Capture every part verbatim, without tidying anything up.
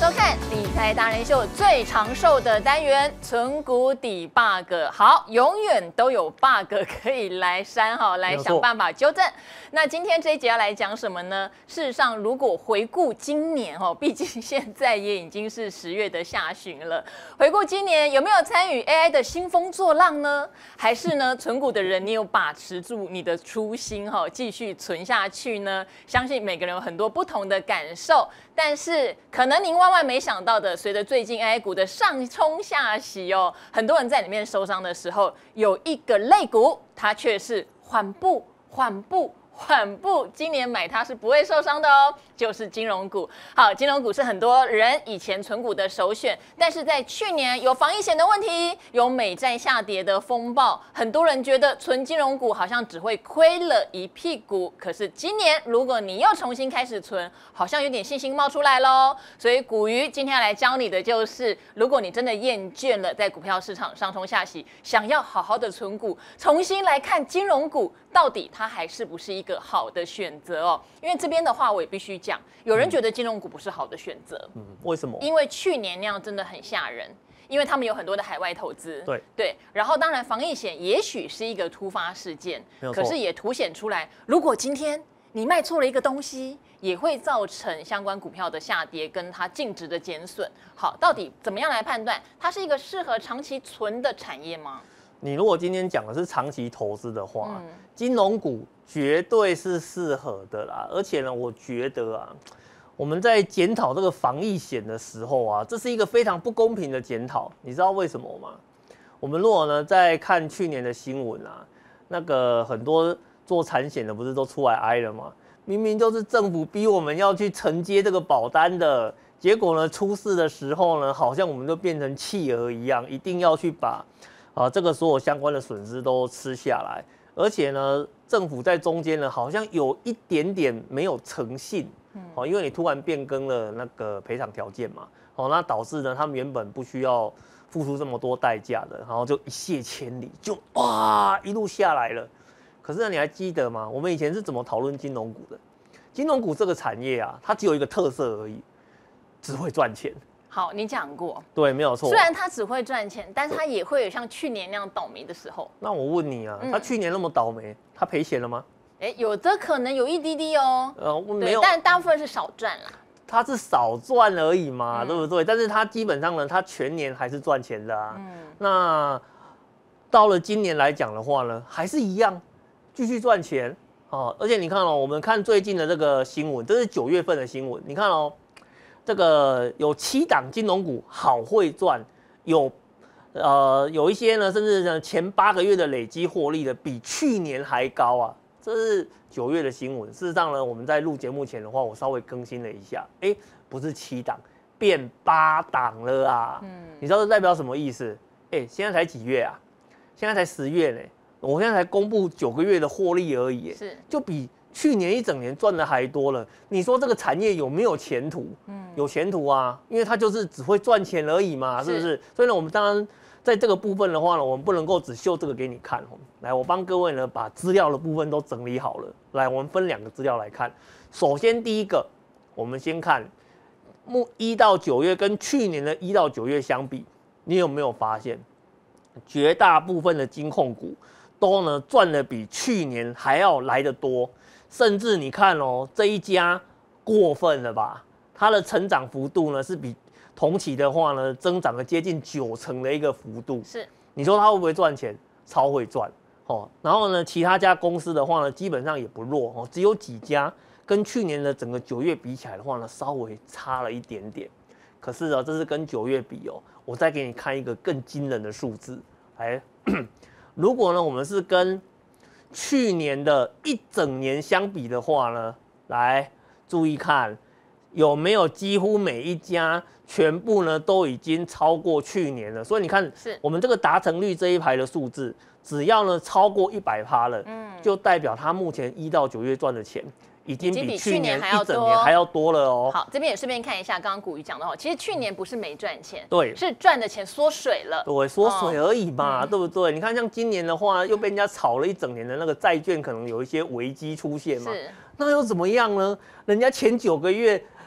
收看理财达人秀最长寿的单元存股底 bug。好，永远都有 bug 可以来删哈，来想办法纠正。那今天这一节要来讲什么呢？事实上，如果回顾今年哈，毕竟现在也已经是十月的下旬了。回顾今年有没有参与 A I 的兴风作浪呢？还是呢，存股的人你有把持住你的初心哈，继续存下去呢？相信每个人有很多不同的感受，但是可能您万万没想到的，随着最近 A I 股的上冲下洗哦，很多人在里面受伤的时候，有一个类股，它却是缓步、缓步。缓步，今年买它是不会受伤的哦，就是金融股。好，金融股是很多人以前存股的首选，但是在去年有防疫险的问题，有美债下跌的风暴，很多人觉得存金融股好像只会亏了一屁股。可是今年如果你又重新开始存，好像有点信心冒出来咯。所以股鱼今天要来教你的就是，如果你真的厌倦了在股票市场上冲下洗，想要好好的存股，重新来看金融股，到底它还是不是一个好的选择哦？因为这边的话，我也必须讲，有人觉得金融股不是好的选择， 嗯，为什么？ 因为去年那样真的很吓人，因为他们有很多的海外投资， 对对，然后当然防疫险也许是一个突发事件，可是也凸显出来，如果今天你卖错了一个东西，也会造成相关股票的下跌，跟它净值的减损。好，到底怎么样来判断它是一个适合长期存的产业吗？ 你如果今天讲的是长期投资的话， 嗯、 金融股绝对是适合的啦。而且呢，我觉得啊，我们在检讨这个防疫险的时候啊，这是一个非常不公平的检讨。你知道为什么吗？我们如果呢在看去年的新闻啊，那个很多做产险的不是都出来挨了吗？明明就是政府逼我们要去承接这个保单的，结果呢出事的时候呢，好像我们就变成企鹅一样，一定要去把啊，这个所有相关的损失都吃下来，而且呢，政府在中间呢，好像有一点点没有诚信，哦，因为你突然变更了那个赔偿条件嘛，哦，那导致呢，他们原本不需要付出这么多代价的，然后就一泻千里，就哇一路下来了。可是呢，你还记得吗？我们以前是怎么讨论金融股的？金融股这个产业啊，它只有一个特色而已，只会赚钱。 好，你讲过， 对，没有错。 虽然它只会赚钱，但是它也会有像去年那样倒霉的时候。 那我问你啊，他去年那么倒霉，他赔钱了吗？ 哎，有的可能有一滴滴哦， 呃，没有， 但大部分是少赚啦。 他是少赚而已嘛，嗯、对不对？但是他基本上呢，他全年还是赚钱的啊。嗯、那到了今年来讲的话呢，还是一样，继续赚钱哦。而且你看哦，我们看最近的这个新闻，这是九月份的新闻，你看哦。这个有七档金融股好会赚，有呃有一些呢，甚至呢前八个月的累积获利的比去年还高啊！这是九月的新闻。事实上呢，我们在录节目前的话，我稍微更新了一下，哎，不是七档，变八档了啊！嗯，你知道这代表什么意思？哎，现在才几月啊？现在才十月呢，我现在才公布九个月的获利而已，是就比去年一整年赚的还多了，你说这个产业有没有前途？嗯，有前途啊，因为它就是只会赚钱而已嘛，是不是？所以呢，我们当然在这个部分的话呢，我们不能够只秀这个给你看哦。来，我帮各位呢把资料的部分都整理好了。来，我们分两个资料来看。首先第一个，我们先看目一到九月跟去年的一到九月相比，你有没有发现，绝大部分的金控股都呢赚的比去年还要来得多？甚至你看哦，这一家过分了吧？它的成长幅度呢是比同期的话呢增长了接近九成的一个幅度。是，你说它会不会赚钱？超会赚哦。然后呢，其他家公司的话呢，基本上也不弱哦，只有几家跟去年的整个九月比起来的话呢，稍微差了一点点。可是啊，这是跟九月比哦。我再给你看一个更惊人的数字，来，如果呢我们是跟去年的一整年相比的话呢，来注意看有没有几乎每一家全部呢都已经超过去年了。所以你看，是我们这个达成率这一排的数字，只要呢超过一百趴了，嗯，就代表它目前一到九月赚的钱已经比去年一整年还要多了哦。 好，这边也顺便看一下刚刚股鱼讲的话，其实去年不是没赚钱， 对， 是赚的钱缩水了， 对，缩水而已嘛，哦、对不对？你看像今年的话，又被人家炒了一整年的那个债券，可能有一些危机出现嘛，是，那又怎么样呢？人家前九个月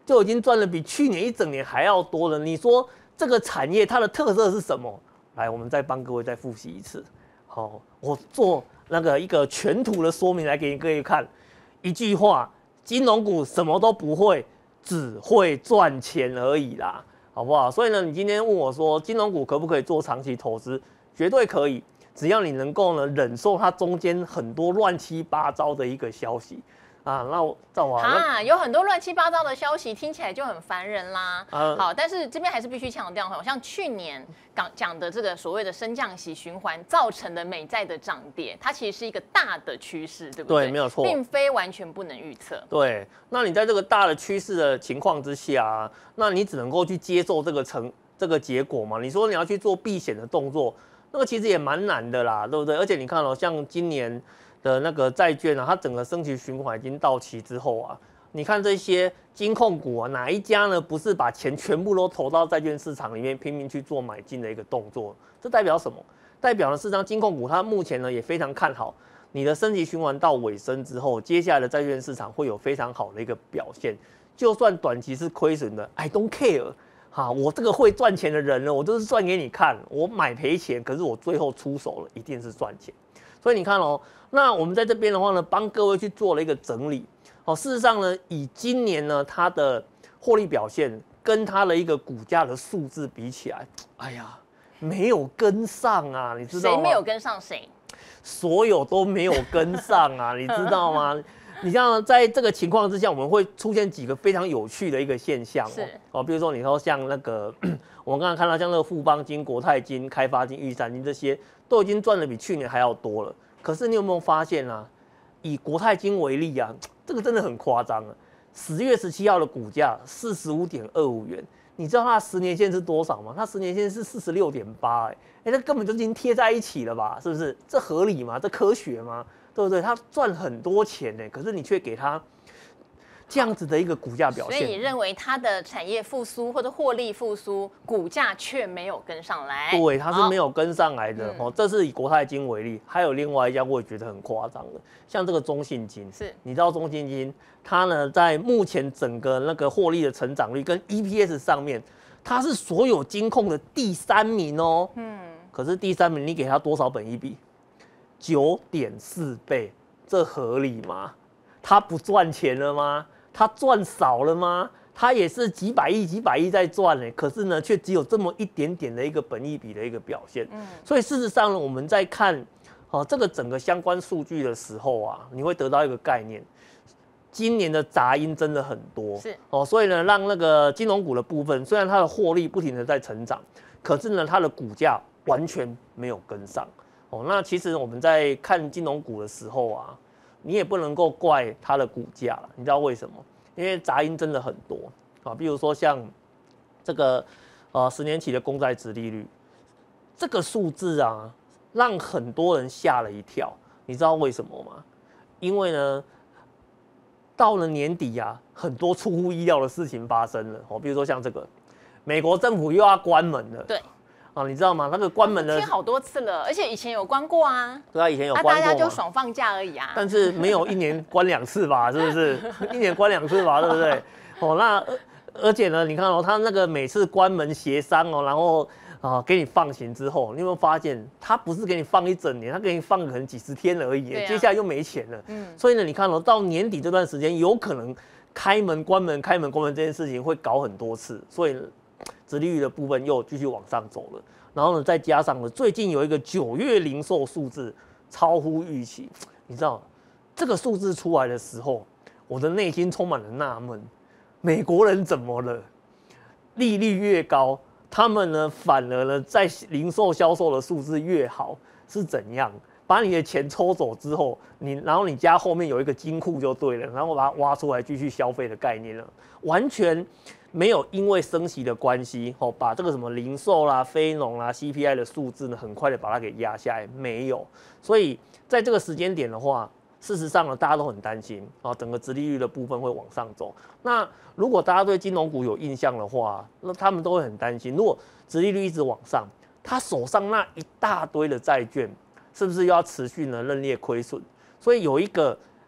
就已经赚了比去年一整年还要多了。你说这个产业它的特色是什么？来，我们再帮各位再复习一次。好，我做那个一个全图的说明来给各位看。一句话，金融股什么都不会，只会赚钱而已啦，好不好？所以呢，你今天问我说，金融股可不可以做长期投资？绝对可以，只要你能够呢忍受它中间很多乱七八糟的一个消息。啊，那我赵华啊，有很多乱七八糟的消息，听起来就很烦人啦。 呃、 好，但是这边还是必须强调，好像去年讲讲的这个所谓的升降息循环造成的美债的涨跌，它其实是一个大的趋势，对不对？ 对，没有错， 并非完全不能预测。 对，那你在这个大的趋势的情况之下、啊，那你只能够去接受这个成这个结果嘛？你说你要去做避险的动作，那个其实也蛮难的啦，对不对？而且你看哦，像今年的那个债券啊，它整个升息循环已经到期之后啊，你看这些金控股啊，哪一家呢不是把钱全部都投到债券市场里面，拼命去做买进的一个动作？这代表什么？代表呢，事实上金控股它目前呢也非常看好你的升息循环到尾声之后，接下来的债券市场会有非常好的一个表现。就算短期是亏损的 ，I don't care。哈，我这个会赚钱的人呢，我就是赚给你看，我买赔钱，可是我最后出手了，一定是赚钱。所以你看哦，那我们在这边的话呢，帮各位去做了一个整理。哦，事实上呢，以今年呢它的获利表现跟它的一个股价的数字比起来，哎呀，没有跟上啊，你知道吗？ 谁没有跟上谁？ 所有都没有跟上啊，你知道吗？你像在这个情况之下，我们会出现几个非常有趣的一个现象哦，哦，比如说你说像那个，我们刚刚看到像那个富邦金、国泰金、开发金、玉山金这些，都已经赚的比去年还要多了。可是你有没有发现啊？以国泰金为例啊，这个真的很夸张啊！十月十七号的股价四十五点二五元，你知道它的十年线是多少吗？它十年线是四十六点八，哎，哎，那根本就已经贴在一起了吧？是不是？这合理吗？这科学吗？对不对？他赚很多钱呢，可是你却给他这样子的一个股价表现。 所以你认为它的产业复苏或者获利复苏，股价却没有跟上来？ 对，它是没有跟上来的、嗯、哦。这是以国泰金为例，还有另外一家我也觉得很夸张的，像这个中信金。 是， 你知道中信金它呢，在目前整个那个获利的成长率跟 E P S 上面，它是所有金控的第三名哦。嗯。可是第三名，你给它多少本益比？九点四倍，这合理吗？他不赚钱了吗？他赚少了吗？他也是几百亿、几百亿在赚呢，可是呢，却只有这么一点点的一个本益比的一个表现。嗯，所以事实上呢，我们在看哦这个整个相关数据的时候啊，你会得到一个概念，今年的杂音真的很多。 是哦，所以呢，让那个金融股的部分，虽然它的获利不停的在成长，可是呢，它的股价完全没有跟上。哦，那其实我们在看金融股的时候啊，你也不能够怪它的股价了，你知道为什么？因为杂音真的很多啊，比如说像这个呃十年期的公债殖利率，这个数字啊，让很多人吓了一跳。你知道为什么吗？因为呢，到了年底啊，很多出乎意料的事情发生了哦，比如说像这个，美国政府又要关门了。 对。 啊，你知道吗？那个关门的听好多次了，而且以前有关过啊。 对啊，以前有关过、啊， 大家就爽放假而已啊。 但是没有一年关两次吧？是不是？一年关两次吧？对不对？哦，那而且呢，你看哦，他那个每次关门协商哦，然后啊给你放行之后，你有没有发现，他不是给你放一整年，他给你放可能几十天而已，啊、接下来又没钱了。嗯。所以呢，你看哦，到年底这段时间，有可能开门关门、开门关门这件事情会搞很多次，所以。殖利率的部分又继续往上走了，然后呢，再加上了最近有一个九月零售数字超乎预期，你知道这个数字出来的时候，我的内心充满了纳闷：美国人怎么了？利率越高，他们呢反而呢在零售销售的数字越好，是怎样？把你的钱抽走之后，你然后你家后面有一个金库就对了，然后把它挖出来继续消费的概念了，完全。没有因为升息的关系，哦，把这个什么零售啦、非农啦、C P I 的数字呢，很快的把它给压下来，没有。所以在这个时间点的话，事实上呢，大家都很担心啊，整个殖利率的部分会往上走。那如果大家对金融股有印象的话，那他们都会很担心，如果殖利率一直往上，他手上那一大堆的债券，是不是又要持续呢认列亏损？所以有一个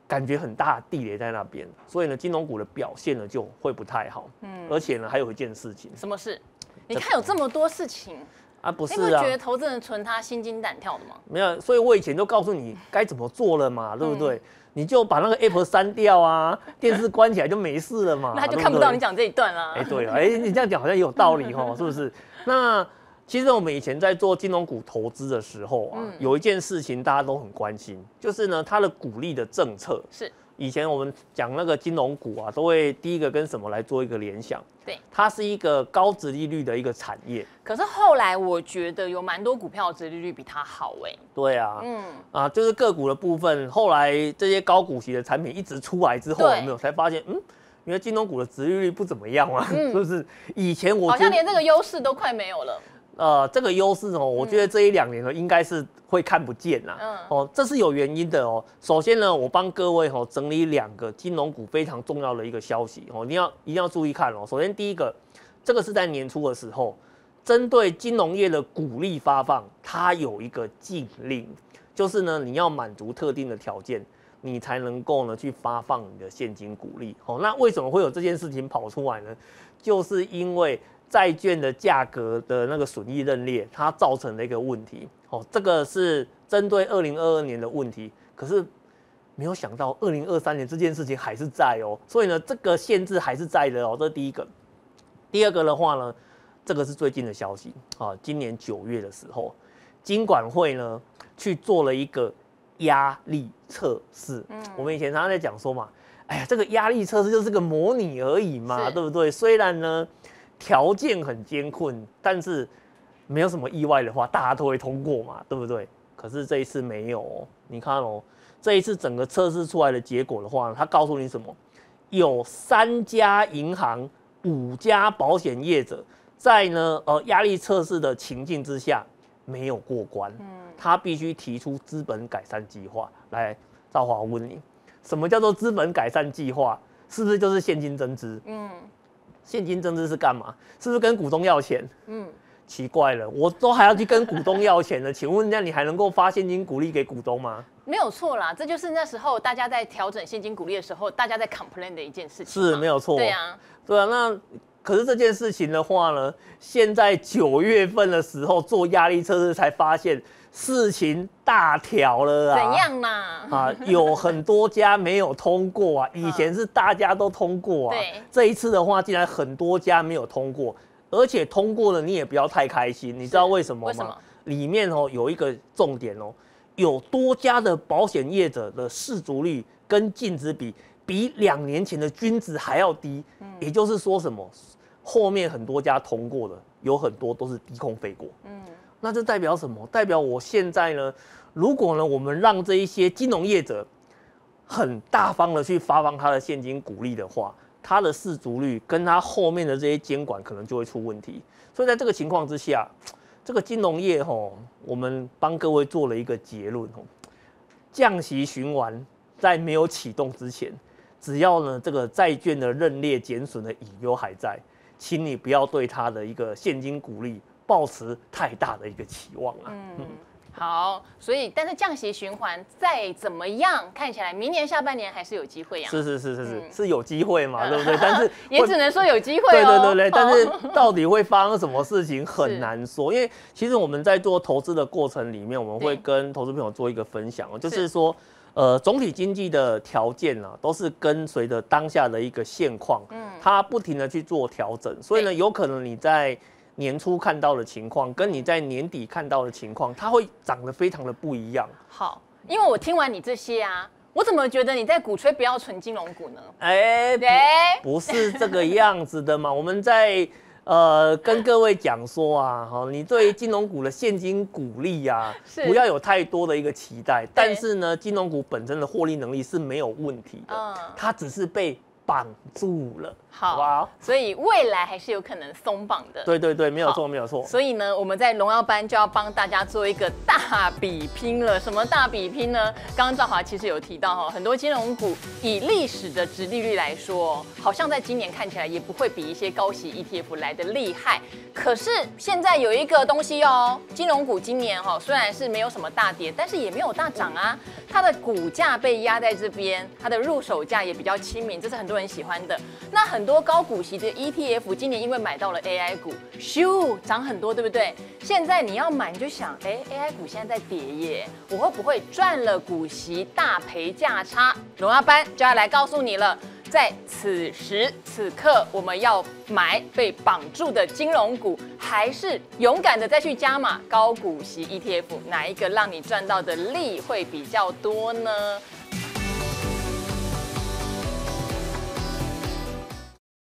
感觉很大的地雷在那边，所以呢，金融股的表现呢就会不太好。嗯，而且呢，还有一件事情， 什么事？你看有这么多事情啊，不是啊？ 你会觉得投资人存他心惊胆跳的吗？ 没有，所以我以前就告诉你该怎么做了嘛，对不对？嗯、你就把那个 app 删掉啊，电视关起来就没事了嘛。 那他就看不到你讲这一段啦。 哎，对啊，哎，你这样讲好像也有道理哈，是不是？那其实我们以前在做金融股投资的时候啊，嗯、有一件事情大家都很关心，就是呢，它的股利的政策是。 以前我们讲那个金融股啊，都会第一个跟什么来做一个联想？ 对， 它是一个高殖利率的一个产业。 可是后来我觉得有蛮多股票的殖利率比它好哎、欸。 对啊，嗯啊，就是个股的部分，后来这些高股息的产品一直出来之后，有没有才发现，嗯，原来金融股的殖利率不怎么样啊？嗯、是不是？以前我好像连这个优势都快没有了。 呃，这个优势哦，我觉得这一两年呢，应该是会看不见啦。嗯，哦，这是有原因的哦。首先呢，我帮各位哦整理两个金融股非常重要的一个消息哦，你要一定要注意看哦。首先第一个，这个是在年初的时候，针对金融业的股利发放，它有一个禁令，就是呢，你要满足特定的条件，你才能够呢去发放你的现金股利。哦，那为什么会有这件事情跑出来呢？就是因为债券的价格的那个损益认列，它造成的一个问题。哦，这个是针对二零二二年的问题，可是没有想到二零二三年这件事情还是在哦，所以呢，这个限制还是在的哦。这是第一个。第二个的话呢，这个是最近的消息啊，今年九月的时候，金管会呢去做了一个压力测试。嗯，我们以前常常在讲说嘛，哎呀，这个压力测试就是个模拟而已嘛，对不对？虽然呢，条件很艰困，但是没有什么意外的话，大家都会通过嘛，对不对？可是这一次没有哦，你看哦，这一次整个测试出来的结果的话，它告诉你什么？有三家银行、五家保险业者在呢呃压力测试的情境之下没有过关，嗯，他必须提出资本改善计划来。兆华，我问你，什么叫做资本改善计划？是不是就是现金增资？嗯。现金增资是干嘛？是不是跟股东要钱？嗯，奇怪了，我都还要去跟股东要钱了，请问那你还能够发现金股利给股东吗？ 没有错啦，这就是那时候大家在调整现金股利的时候，大家在 complain 的一件事情。 是没有错。 对啊， 对啊。那可是这件事情的话呢，现在九月份的时候做压力测试才发现事情大条了啊！ 怎样嘛？ 啊，有很多家没有通过啊，以前是大家都通过啊， 对， 这一次的话，竟然很多家没有通过，而且通过了你也不要太开心，你知道为什么吗？ 为什么？ 里面哦有一个重点哦，有多家的保险业者的市足率跟净值比比两年前的均值还要低，嗯，也就是说什么？后面很多家通过的，有很多都是低空飞过，嗯。那这代表什么？代表我现在呢，如果呢，我们让这一些金融业者很大方的去发放他的现金股利的话，他的市足率跟他后面的这些监管可能就会出问题。所以在这个情况之下，这个金融业吼，我们帮各位做了一个结论吼，降息循环在没有启动之前，只要呢这个债券的认列减损的隐忧还在，请你不要对它的一个现金股利抱持太大的一个期望啊。嗯， 好，所以但是降息循环再怎么样，看起来明年下半年还是有机会呀。 是是是是是、嗯、是有机会嘛，对不对？但是也只能说有机会哦。 对对对对，但是到底会发生什么事情很难说，因为其实我们在做投资的过程里面，我们会跟投资朋友做一个分享哦，就是说。呃，总体经济的条件啊，都是跟随着当下的一个现况，嗯，它不停的去做调整，所以呢，有可能你在年初看到的情况，跟你在年底看到的情况，它会长得非常的不一样。 好，因为我听完你这些啊，我怎么觉得你在鼓吹不要存金融股呢？ 哎、欸，不是这个样子的嘛，我们在。呃，跟各位讲说啊，哈，你对金融股的现金股利啊，不要有太多的一个期待。但是呢，金融股本身的获利能力是没有问题的，嗯、它只是被绑住了。 好， 好， 所以未来还是有可能松绑的。 对对对，没有错，没有错。 所以呢，我们在荣耀班就要帮大家做一个大比拼了。什么大比拼呢？刚刚兆华其实有提到哈，很多金融股以历史的殖利率来说，好像在今年看起来也不会比一些高息 E T F 来的厉害。可是现在有一个东西哦，金融股今年哈虽然是没有什么大跌，但是也没有大涨啊。它的股价被压在这边，它的入手价也比较亲民，这是很多人喜欢的。那很多高股息的 E T F 今年因为买到了 A I 股，咻涨很多，对不对？现在你要买你就想，哎 ，A I 股现在在跌耶，我会不会赚了股息大赔价差？荣耀班就要来告诉你了。在此时此刻，我们要买被绑住的金融股，还是勇敢的再去加码高股息 E T F？哪一个让你赚到的利会比较多呢？